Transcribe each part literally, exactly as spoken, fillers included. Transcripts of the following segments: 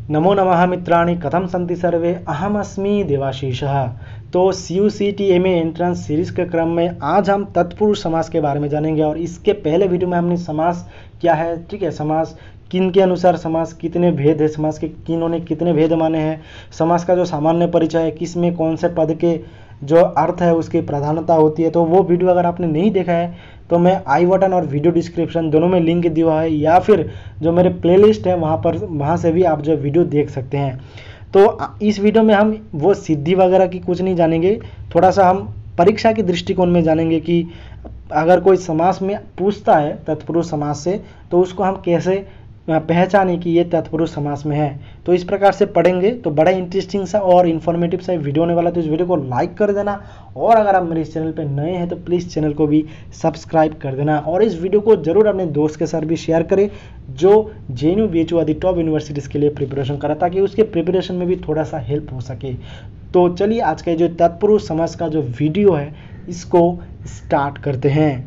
नमो नमः मित्राणि, कथं सन्ति सर्वे। अहम अस्मि देवाशीषः। तो C U C T M A entrance series के क्रम में आज हम तत्पुरुष समास के बारे में जानेंगे। और इसके पहले वीडियो में हमने समास क्या है, ठीक है, समास किन के अनुसार समास कितने भेद है, समास के किन्होंने कितने भेद माने हैं, समास का जो सामान्य परिचय है, किस में कौन से पद के जो अर्थ है उसकी प्रधानता होती है, तो वो वीडियो अगर आपने नहीं देखा है तो मैं आई बटन और वीडियो डिस्क्रिप्शन दोनों में लिंक दिया हुआ है, या फिर जो मेरे प्लेलिस्ट है वहाँ पर वहाँ से भी आप जो वीडियो देख सकते हैं। तो इस वीडियो में हम वो सिद्धि वगैरह की कुछ नहीं जानेंगे, थोड़ा सा हम परीक्षा के दृष्टिकोण में जानेंगे कि अगर कोई समास में पूछता है तत्पुरुष समास से तो उसको हम कैसे पहचाने कि ये तत्पुरुष समास में है। तो इस प्रकार से पढ़ेंगे तो बड़ा इंटरेस्टिंग सा और इन्फॉर्मेटिव सा वीडियो होने वाला है। तो इस वीडियो को लाइक कर देना, और अगर आप मेरे इस चैनल पे नए हैं तो प्लीज़ चैनल को भी सब्सक्राइब कर देना, और इस वीडियो को जरूर अपने दोस्त के साथ भी शेयर करें जो J N U B H U आदि टॉप यूनिवर्सिटीज़ के लिए प्रिपरेशन करा, ताकि उसके प्रिपरेशन में भी थोड़ा सा हेल्प हो सके। तो चलिए आज के जो तत्पुरुष समास का जो वीडियो है इसको स्टार्ट करते हैं।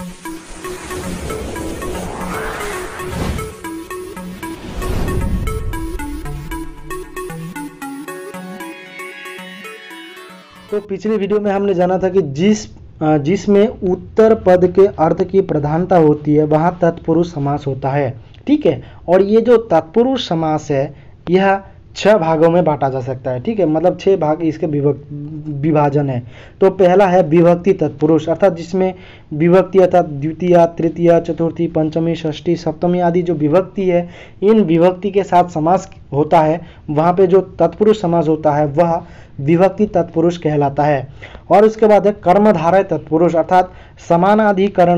तो पिछले वीडियो में हमने जाना था कि जिस जिसमें उत्तर पद के अर्थ की प्रधानता होती है वहाँ तत्पुरुष समास होता है, ठीक है। और ये जो तत्पुरुष समास है यह छह भागों में बांटा जा सकता है, ठीक है, मतलब छह भाग इसके विभाजन है। तो पहला है विभक्ति तत्पुरुष, अर्थात जिसमें विभक्ति अर्थात द्वितीय, तृतीय, चतुर्थी, पंचमी, षष्ठी, सप्तमी आदि जो विभक्ति है, इन विभक्ति के साथ समास होता है, वहाँ पे जो तत्पुरुष समास होता है वह विभक्ति तत्पुरुष कहलाता है। और उसके बाद है कर्मधारय तत्पुरुष, अर्थात समानाधिकरण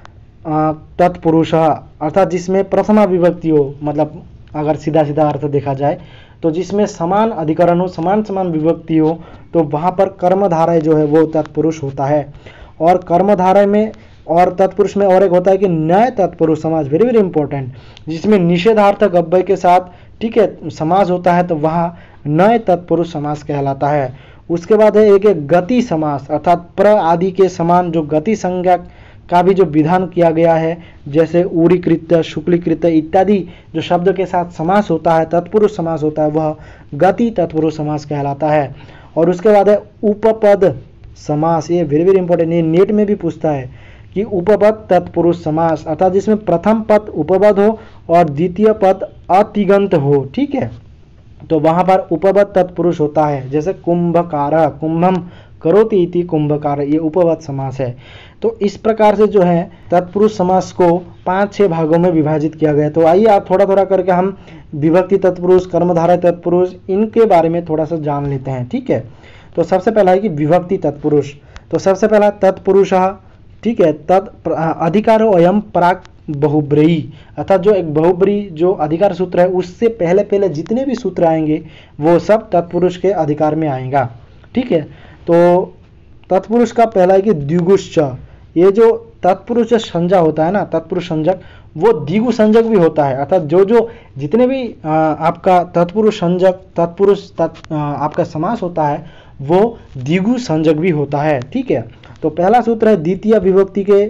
तत्पुरुष, अर्थात जिसमें प्रथमा विभक्ति हो, मतलब अगर सीधा सीधा अर्थ देखा जाए तो जिसमें समान अधिकरण हो, समान समान विभक्ति हो, तो वहाँ पर कर्मधारय जो है वो तत्पुरुष होता है। और कर्मधारय में और तत्पुरुष में और एक होता है कि न्याय तत्पुरुष समास, वेरी वेरी इंपॉर्टेंट, जिसमें निषेधार्थक अव्यय के साथ, ठीक है, समास होता है, तो वहाँ नए तत्पुरुष समास कहलाता है। उसके बाद है एक एक गति समास, अर्थात प्र आदि के समान जो गति संज्ञा का भी जो विधान किया गया है, जैसे ऊढ़ीकृत, शुक्लीकृत इत्यादि जो शब्द के साथ समास होता है, तत्पुरुष समास होता है, वह गति तत्पुरुष समास कहलाता है। और उसके बाद है उपपद समास, ये वेरी वेरी इंपॉर्टेंट, ये नेट में भी पूछता है कि उपपद तत्पुरुष समास, अर्थात जिसमें प्रथम पद उपपद हो और द्वितीय पद अतिगंत हो, ठीक है, तो वहां पर उपपद तत्पुरुष होता है। जैसे कुंभकार, कुंभम करोति इति कुंभकार, ये उपपद समास है। तो इस प्रकार से जो है तत्पुरुष समास को पांच छह भागों में विभाजित किया गया है। तो आइए आप थोड़ा थोड़ा करके हम विभक्ति तत्पुरुष, कर्मधारय तत्पुरुष, इनके बारे में थोड़ा सा जान लेते हैं, ठीक है। तो सबसे पहला है कि विभक्ति तत्पुरुष। तो सबसे पहला तत्पुरुष, ठीक है, तत् अधिकारो अयम प्राक बहुब्रीही, अर्थात जो एक बहुब्रीही जो अधिकार सूत्र है उससे पहले पहले जितने भी सूत्र आएंगे वो सब तत्पुरुष के अधिकार में आएगा, ठीक है। तो तत्पुरुष का पहला है कि द्विगुश्च, ये जो तत्पुरुष संज्ञा होता है ना, तत्पुरुष संज्ञक, वो द्विगु संज्ञक भी होता है, अर्थात जो जो जितने भी आ, आपका तत्पुरुष संज्ञक तत्पुरुष तत्, आपका समास होता है वो द्विगु संज्ञक भी होता है, ठीक है। तो पहला सूत्र है द्वितीय विभक्ति के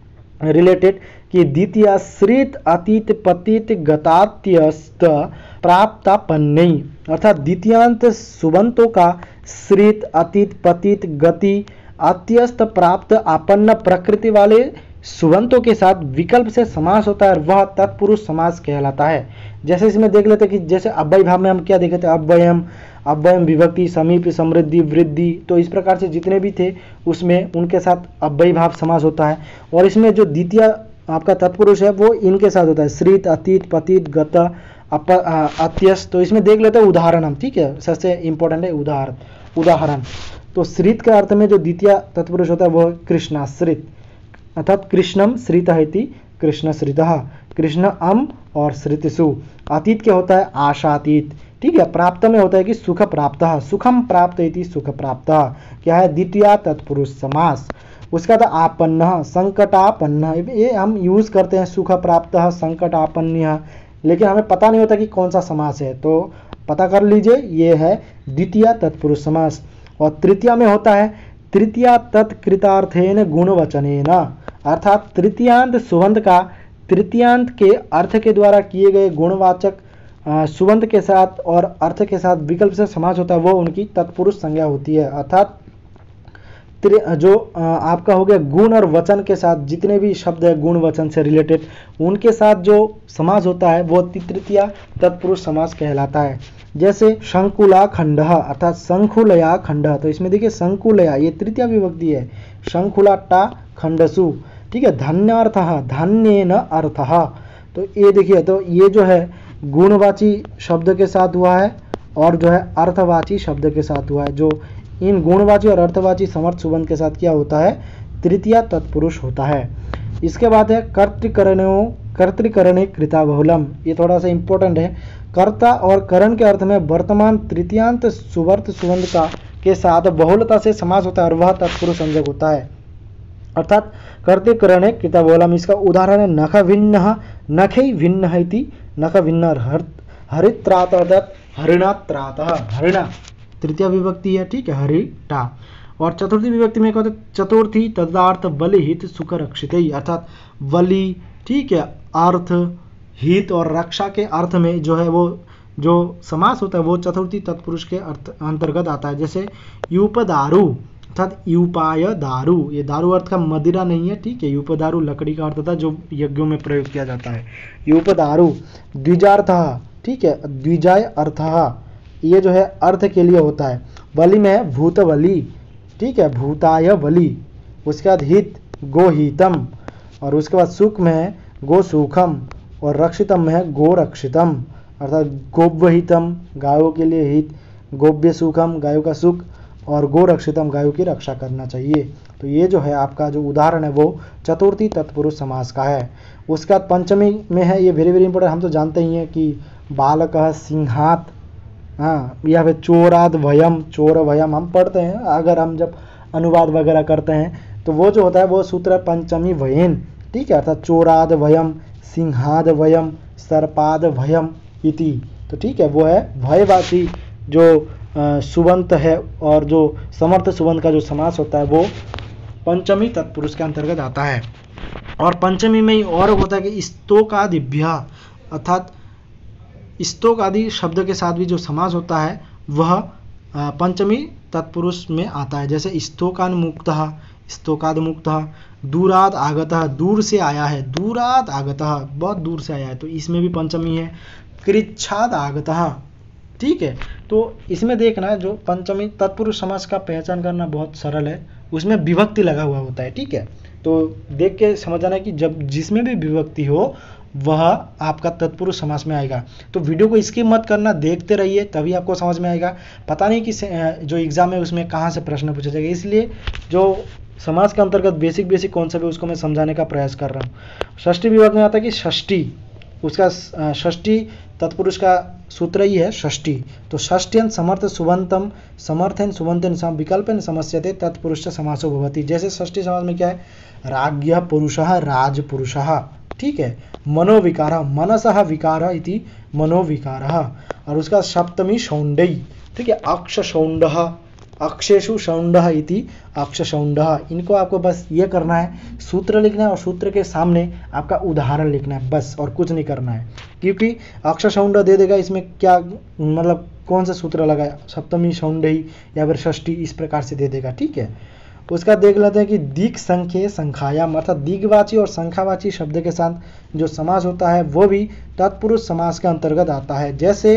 रिलेटेड कि द्वितीय श्रित अतीत पतित गतात्यस्त प्राप्तापन्नई, अर्थात द्वितीयांत सुबंतों का श्रित अतीत पतित गति अत्यस्त प्राप्त आपन्न प्रकृति वाले सुबंतों के साथ विकल्प से समास होता है, वह तत्पुरुष समास कहलाता है। जैसे इसमें देख लेते कि जैसे अव्यय भाव में हम क्या देखे थे, अव्ययम, अव्ययम विभक्ति, समीप, समृद्धि, वृद्धि, तो इस प्रकार से जितने भी थे उसमें उनके साथ अव्यय भाव समास होता है। और इसमें जो द्वितीय आपका तत्पुरुष है वो इनके साथ होता है, श्रित अतीत पतित गत अत्यस्त। तो इसमें देख लेते हैं उदाहरण हम, ठीक है, सबसे इंपॉर्टेंट है उदाहरण। उदाहरण तो श्रित के अर्थ में जो द्वितीय तत्पुरुष होता है वो कृष्णाश्रित, अर्थात कृष्णम श्रित इति कृष्णश्रितः, कृष्ण अम और श्रितिषु। अतीत क्या होता है, आशातीत, ठीक है। प्राप्त में होता है कि सुख प्राप्त, सुखम प्राप्त इति सुख प्राप्त, क्या है, द्वितीय तत्पुरुष समास। उसका था आपन्न, संकटापन्न, ये हम यूज करते हैं सुख प्राप्त, संकटापन्न, लेकिन हमें पता नहीं होता कि कौन सा समास है, तो पता कर लीजिए, ये है द्वितीय तत्पुरुष समास। और तृतीय में होता है तृतीय तत्कृतार्थेन गुणवचनेन, अर्थात तृतीयांत सुबंत का तृतीयांत के अर्थ के द्वारा किए गए गुणवाचक अ, सुबंत के साथ और अर्थ के साथ विकल्प से समास होता है वो उनकी तत्पुरुष संज्ञा होती है। अर्थात जो अ, आपका हो गया गुण और वचन के साथ जितने भी शब्द है गुण वचन से रिलेटेड उनके साथ जो समास होता है वो तृतीया तत्पुरुष समास कहलाता है। जैसे शंकुला खंड अर्थात शंकुलया खंड, तो इसमें देखिए शंकुलया ये तृतीया विभक्ति है, शंकुला टा खंडसु, ठीक है। धन्यार्थ धन्येन अर्थः, तो ये देखिए तो ये जो है गुणवाची शब्द के साथ हुआ है और जो है अर्थवाची शब्द के साथ हुआ है। जो इन गुणवाची और अर्थवाची समर्थ सुबंध के साथ क्या होता है, तृतीया तत्पुरुष होता है। इसके बाद है कर्तृकरणों कर्तृकरणे कृता बहुलम, ये थोड़ा सा इंपॉर्टेंट है। कर्ता और करण के अर्थ में वर्तमान तृतीयांत सुवर्त सुबंध का के साथ बहुलता से समास होता है और वह तत्पुरुष संज्ञक होता है। अर्थात कर्तृकरणे कृता बहुलम, इसका उदाहरण है नख भिन्न नखै भिन्न इति नख भिन्न हरित्रात अर्थात हरिणात्रात, हरिणा तृतीय विभक्ति है, ठीक है, हरिटा। और चतुर्थी विभक्ति में कहते चतुर्थी तदार्थ बलि हित सुख रक्षित, अर्थात बलि, ठीक है, अर्थ हित और रक्षा के अर्थ में जो है वो जो समास होता है वो चतुर्थी तत्पुरुष के अर्थ अंतर्गत आता है। जैसे यूपदारु अर्थात यूपाय दारू, ये दारू अर्थ का मदिरा नहीं है, ठीक है, यूपदारु लकड़ी का अर्थ था जो यज्ञों में प्रयोग किया जाता है, यूपदारु। द्विजार्थ, ठीक है, द्विजाय अर्थ, ये जो है अर्थ के लिए होता है। बलि में है भूत बलि, ठीक है, भूताय बलि। उसके बाद हित गोहितम, और उसके बाद सुख में है गो सुखम, और रक्षितम में है गो रक्षितम, अर्थात गोव्यहितम गायों के लिए हित, गोव्य सुखम गायों का सुख, और गो रक्षितम गायों की रक्षा करना चाहिए। तो ये जो है आपका जो उदाहरण है वो चतुर्थी तत्पुरुष समास का है। उसके बाद पंचमी में है, ये वेरी वेरी इंपॉर्टेंट, हम तो जानते ही हैं कि बालक सिंहात, हाँ, या फिर चोराद भयम, चोर भयम हम पढ़ते हैं अगर हम जब अनुवाद वगैरह करते हैं, तो वो जो होता है वो सूत्र पंचमी भयन, ठीक है, अर्थात चोराद भयम, सिंहाद भयम, सर्पाद भयम इति, तो ठीक है, वो है भयवाची जो सुबंत है और जो समर्थ सुबंत का जो समास होता है वो पंचमी तत्पुरुष के अंतर्गत आता है। और पंचमी में ही और होता है कि स्तोकादिभ्य, अर्थात स्तोक आदि शब्द के साथ भी जो समास होता है वह पंचमी तत्पुरुष में आता है। जैसे स्तोकान्मुक्तः, स्तोकादमुक्तः, दूराद आगतः, दूर से आया है, दूराद आगतः बहुत दूर से आया है, तो इसमें भी पंचमी है। कृच्छाद आगतः, ठीक है, तो इसमें देखना है जो पंचमी तत्पुरुष समास का पहचान करना बहुत सरल है, उसमें विभक्ति लगा हुआ होता है, ठीक है, तो देख के समझना है कि जब जिसमें भी विभक्ति हो वह आपका तत्पुरुष समास में आएगा। तो वीडियो को स्किप मत करना, देखते रहिए तभी आपको समझ में आएगा। पता नहीं कि जो एग्जाम है उसमें कहाँ से प्रश्न पूछा जाएगा, इसलिए जो समास के अंतर्गत बेसिक बेसिक कॉन्सेप्ट है उसको मैं समझाने का प्रयास कर रहा हूँ। षष्ठी विभाग में आता है कि षष्ठी, उसका षष्ठी तत्पुरुष का सूत्र ही है षष्ठी। तो षष्ट्यन समर्थ सुबंतम समर्थन सुबंतन सम विकल्पन समस्यते तत्पुरुष समासो भवति। जैसे षष्ठी समास में क्या है, राज्ञ पुरुषः राजपुरुषः, ठीक है, मनोविकारः मनसः विकारः इति मनोविकारः। और उसका सप्तमी शौंडई, ठीक है, अक्ष शौंडः अक्षेषु शौंडः इति अक्ष शौंडः। इनको आपको बस ये करना है, सूत्र लिखना है और सूत्र के सामने आपका उदाहरण लिखना है बस, और कुछ नहीं करना है, क्योंकि अक्ष शौंड दे देगा इसमें क्या मतलब कौन सा सूत्र लगा है, सप्तमी शौंडई या फिर षष्ठी, इस प्रकार से दे देगा, ठीक है। उसका देख लेते हैं कि दिक् संख्ये संख्यायाम, अर्थात दिग्वाची और संख्यावाची शब्द के साथ जो समास होता है वो भी तत्पुरुष समास के अंतर्गत आता है। जैसे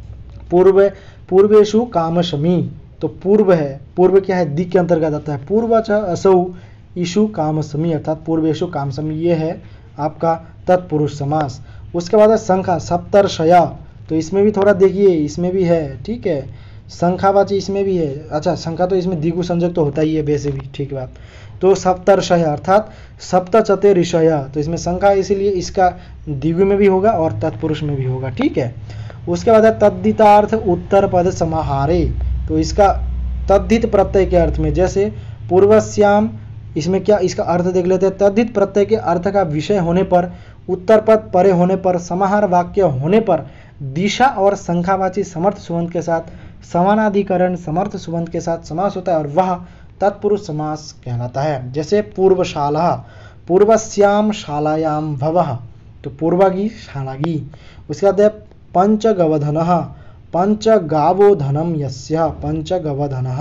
पूर्व पूर्वेशु कामशमी, तो पूर्व है, पूर्व क्या है, दिक् के अंतर्गत आता है। पूर्व च असौ ईशु कामसमी, अर्थात पूर्वेशु कामसमी, ये है आपका तत्पुरुष समास। उसके बाद है संख्या सप्तर्षया, तो इसमें भी थोड़ा देखिए, इसमें भी है, ठीक है, संख्यावाची इसमें भी है। अच्छा, संख्या तो इसमें दिगु संजक तो होता ही है वैसे भी, ठीक बात। तो सप्तर्षय अर्थात सप्तचते ऋषय, तो इसमें संख्या इसीलिए इसका दिगु में भी होगा और तत्पुरुष में भी होगा, ठीक है। उसके बाद है तद्धितार्थ उत्तर पद समाहारे, तो इसका तद्धित प्रत्यय के अर्थ में, जैसे पूर्वस्याम, इसमें क्या इसका अर्थ देख लेते हैं। तद्धित प्रत्यय के अर्थ का विषय होने पर, उत्तर पद परे होने पर, समाहार वाक्य होने पर दिशा और संख्यावाची समर्थ सुबंत के साथ समानाधिकरण समर्थ सुबंत के साथ समास होता है और वह तत्पुरुष समास कहलाता है। जैसे पूर्वशाला, पूर्वस्याम शालायाम भवः, तो पूर्वागी शालागी। उसके बाद पंचगवधनः, पंचगावोधनम यस्य, पंचगवधनः।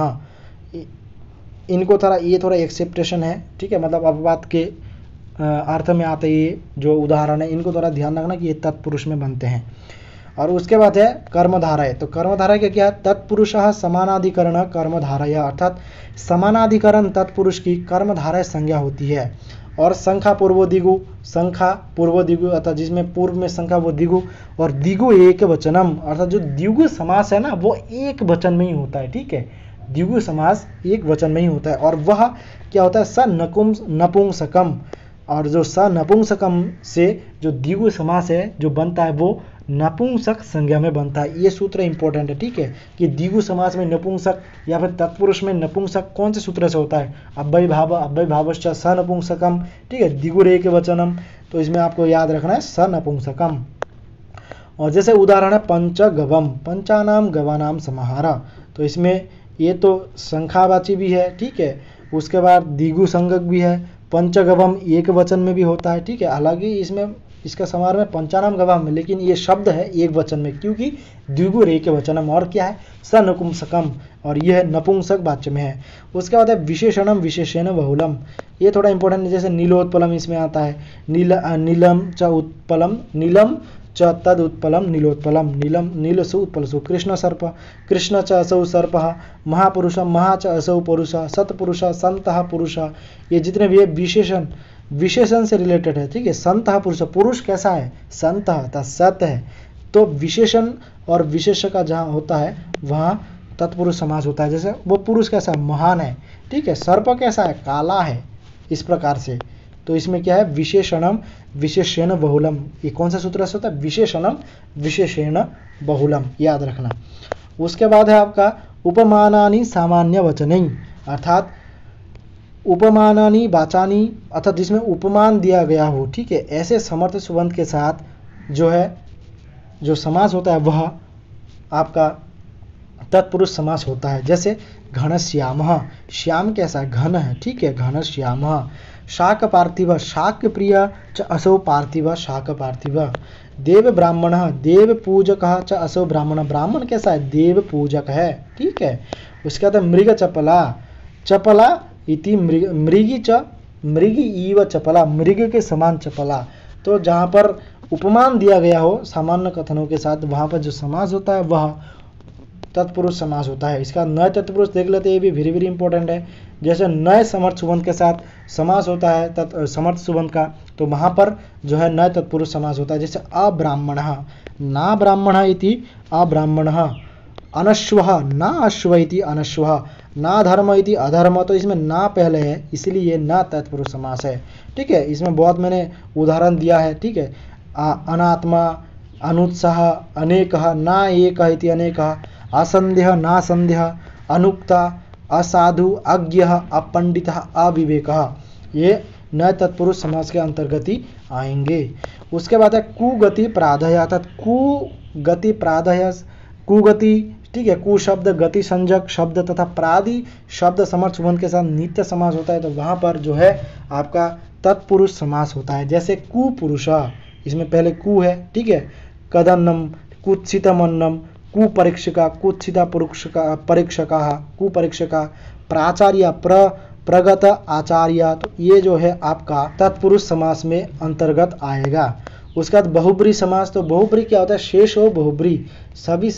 इनको थोड़ा ये थोड़ा एक्सेप्टेशन है, ठीक है, मतलब अपवाद के अर्थ में आते ये जो उदाहरण है इनको थोड़ा ध्यान रखना कि ये तत्पुरुष में बनते हैं। और उसके बाद है कर्मधारय। तो कर्मधारय का क्या है? तत्पुरुषः समानाधिकरण कर्मधारय, अर्थात समानाधिकरण तत्पुरुष की कर्मधारय संज्ञा होती है। और संख्या पूर्व दिगु, संख्या पूर्व दिगु अर्थात जिसमें पूर्व में संख्या वो दिगु, और दिगु एक वचनम, अर्थात जो द्विगु समास है ना वो एक वचन में ही होता है, ठीक है, द्विगु समास एक वचन में ही होता है। और वह क्या होता है? स नकुम नपुंसकम, और जो स नपुंसकम से जो द्विगु समास है जो बनता है वो नपुंसक संज्ञा में बनता है। ये सूत्र इंपॉर्टेंट है, ठीक है, कि द्विगु समास में नपुंसक या फिर तत्पुरुष में नपुंसक कौन से सूत्र से होता है? अव्यय भाव, अव्यय भावश्च स नपुंसकम, ठीक है, द्विगुर एक वचनम। तो इसमें आपको याद रखना है स नपुंसकम। और जैसे उदाहरण है पंचगवम, पंचानाम गवानाम समाहार, तो इसमें ये तो संख्यावाची भी है, ठीक है, उसके बाद द्विगु संज्ञक भी है, पंचगवम एक वचन में भी होता है, ठीक है। हालांकि इसमें इसका समार में पंचानाम गवाम में, लेकिन ये शब्द है एक वचन में क्योंकि द्विगु एक वचनम, और क्या है? स नपुंसकम, और यह नपुंसक वाच्य में है। उसके बाद है विशेषणम विशेषण बहुलम, ये थोड़ा इंपॉर्टेंट है, जैसे नीलोत्पलम इसमें आता है, नील नीलम च उत्पलम, नीलम च तद उत्पलम नीलोत्पलम, नीलम नीलसु उत्पलसु, कृष्ण सर्प, कृष्ण च असौ सर्पः, महापुरुष महा च असौ पुरुष, सत्पुरुष संतः पुरुष, ये जितने भी विशेषण विशेषण से रिलेटेड है, ठीक है। संतः पुरुष, पुरुष कैसा है? संतः अर्थात सत है। तो विशेषण और विशेष का जहाँ होता है वहाँ तत्पुरुष समास होता है। जैसे वो पुरुष कैसा है? महान है, ठीक है। सर्प कैसा है? काला है, इस प्रकार से। तो इसमें क्या है? विशेषणम विशेषण बहुलम, ये कौन सा सूत्र से होता है? विशेषणम विशेषण बहुलम, याद रखना। उसके बाद है आपका उपमानानि सामान्य वचनई, अर्थात उपमानानि वाचानी, अर्थात जिसमें उपमान दिया गया हो, ठीक है, ऐसे समर्थ सुबंध के साथ जो है जो समास होता है वह आपका तत्पुरुष समास होता है। जैसे घनश्यामः, श्याम कैसा है? घन है, ठीक है, घनश्यामः। शाक पार्थिव, शाक प्रिय च असौ पार्थिव, शाक पार्थिव। देव ब्राह्मणः, देव पूजकः च असौ ब्राह्मण, ब्राह्मण कैसा है? देव पूजक है, ठीक है। उसके बाद मृग चपला, चपला इति मृग, मृगी च मृगी इव चपला, मृग के समान चपला। तो जहाँ पर उपमान दिया गया हो सामान्य कथनों के साथ, वहाँ पर जो समास होता है वह तत्पुरुष समास होता है। इसका नए तत्पुरुष देख लेते हैं, ये भी वेरी वेरी इंपॉर्टेंट है। जैसे नए समर्थ सुबंध के साथ समास होता है तत् समर्थ सुबंध का, तो वहाँ पर जो है नए तत्पुरुष समास होता है। जैसे अब्राह्मणः, ना ब्राह्मणः इति अब्राह्मणः, अनश्वः, ना अश्व इति अनश्वः, ना धर्म इति अधर्म। तो इसमें ना पहले है इसलिए ये ना तत्पुरुष समास है, ठीक है। इसमें बहुत मैंने उदाहरण दिया है, ठीक है। अनात्मा, अनुत्साह, अनेकः, ना एक इति अनेकः, असंदेह, ना संदेह, अनुक्ता, असाधु, अज्ञः, अपंडितः, अविवेकः, ये नए तत्पुरुष समास के अंतर्गत ही आएंगे। उसके बाद है कुगति प्राधय, अर्थात कुगति प्राधय, कुगति, ठीक है, कु शब्द गति संजक शब्द तथा प्रादि शब्द समर्थ सुबंध के साथ नित्य समास होता है, तो वहाँ पर जो है आपका तत्पुरुष समास होता है। जैसे कुपुरुष, इसमें पहले कु है, ठीक है, कदन्नम, कुत्सितमन्नम, कुपरीक्षिका, कुत्सिता परीक्षका परीक्षका, कुपरीक्षका, प्राचार्य, प्र प्रगत आचार्य, तो ये जो है आपका तत्पुरुष समास में अंतर्गत आएगा। उसके बाद बहुब्री समास, तो बहुब्री क्या होता है? शेष हो बहुब्री, सभी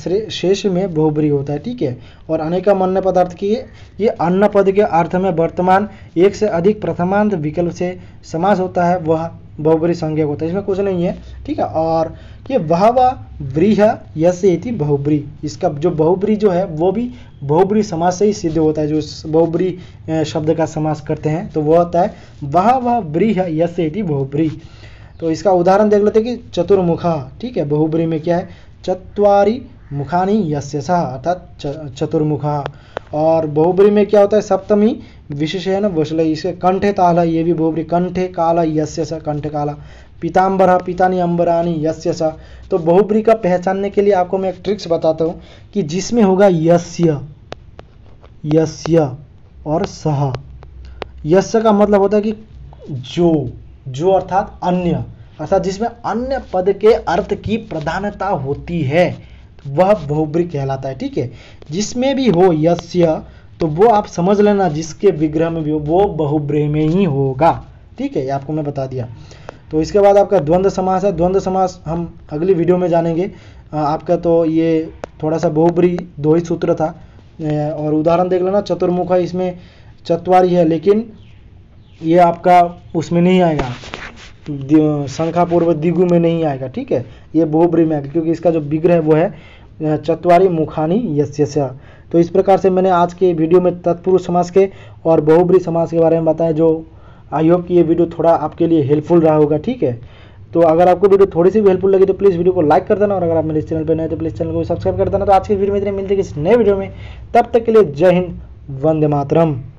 शेष में बहुब्री होता है, ठीक है। और अनेकम अन्य पदार्थ की ये अन्न पद के अर्थ में वर्तमान एक से अधिक प्रथमांत विकल्प से समास होता है, वह बहुब्री संज्ञक होता है, इसमें कुछ नहीं है, ठीक है। और ये वह वह व्रीह यस्य इति बहुब्री, इसका जो बहुब्री जो है वो भी बहुब्री समास से ही सिद्ध होता है। जो बहुब्री शब्द का समास करते हैं तो वो होता है वह वह व्रीह यस्य इति बहुब्री। तो इसका उदाहरण देख लेते हैं कि चतुर्मुखा, ठीक है, बहुब्री में क्या है? चत्वारि मुखानि यस्य सः, अर्थात चतुर्मुखा। और बहुब्री में क्या होता है? सप्तमी विशेषण वशल, इसे कंठे ताल, ये भी बहुब्री, कंठे काल यस्य स, कंठे काला। पीताम्बर, पीतानि अंबरानि यस्य स। तो बहुब्री का पहचानने के लिए आपको मैं एक ट्रिक्स बताता हूँ कि जिसमें होगा यस्य, यस्य और सह। यस्य का मतलब होता है कि जो, जो अर्थात अन्य, अर्थात जिसमें अन्य पद के अर्थ की प्रधानता होती है वह बहुब्री कहलाता है। ठीक है, जिसमें भी हो यस्य तो वो आप समझ लेना जिसके विग्रह में भी हो वो बहुब्री में ही होगा। ठीक है, ये आपको मैं बता दिया। तो इसके बाद आपका द्वंद्व समास है। द्वंद्व समास हम अगली वीडियो में जानेंगे। आपका तो ये थोड़ा सा बहुब्री दो ही सूत्र था और उदाहरण देख लेना, चतुर्मुख है, इसमें चतवारी है लेकिन ये आपका उसमें नहीं आएगा, संख्या पूर्व दिगु में नहीं आएगा। ठीक है, ये बहुब्री में आएगा क्योंकि इसका जो विग्रह है वो है चत्वारि मुखानि यस्य। तो इस प्रकार से मैंने आज के वीडियो में तत्पुरुष समास के और बहुब्री समास के बारे में बताया, जो आई होप कि ये वीडियो थोड़ा आपके लिए हेल्पफुल रहा होगा। ठीक है, तो अगर आपको वीडियो थोड़ी सी भी हेल्पफुल लगी तो प्लीज़ वीडियो को लाइक कर देना और अगर आप मेरे चैनल पर नए तो प्लीज़ चैनल को सब्सक्राइब कर देना। तो आज की वीडियो में इतने मिलते हैं किसी नए वीडियो में, तब तक के लिए जय हिंद, वंदे मातरम।